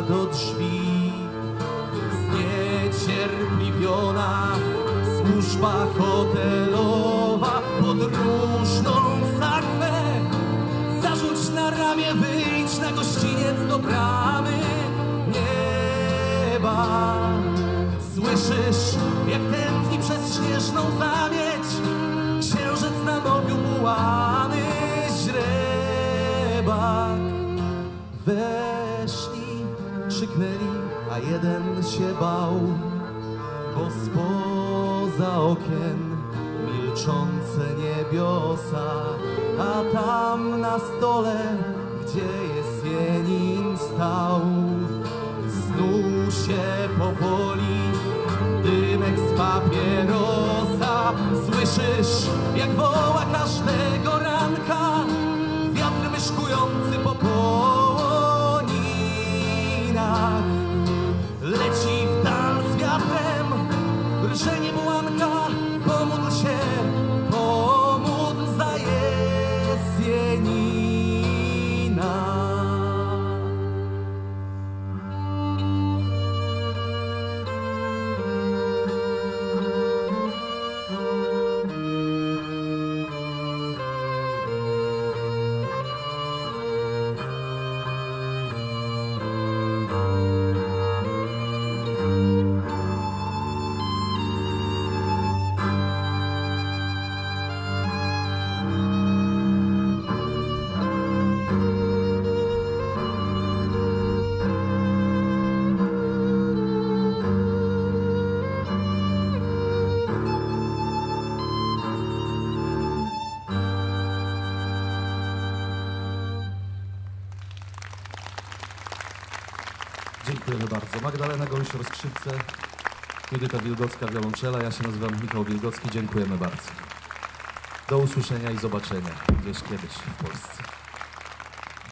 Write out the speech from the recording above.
do drzwi. Zniecierpliwiona służba hotelowa, podróżną sakwę zarzuć na ramię, wyjdź na gościniec do bramy nieba. Słyszysz, jak tętni przez śnieżną zamieć księżyc na nowiu mułany źrebak. Weszli, krzyknęli, a jeden się bał, bo spoza okien milczące niebiosa, a tam na stole, gdzie Jesienin stał, snuł się powoli dymek z papierosa. Słyszysz, jak woła każdego ranka wiatr myszkujący po płoninach. Leci w dal z wiatrem rżenie bułanka, pomódl się, pomódl za Jesienina. Dziękujemy bardzo. Magdalena Gąsior, skrzypce, Judyta Wilgocka, wiolonczela. Ja się nazywam Michał Wilgocki. Dziękujemy bardzo. Do usłyszenia i zobaczenia gdzieś kiedyś w Polsce.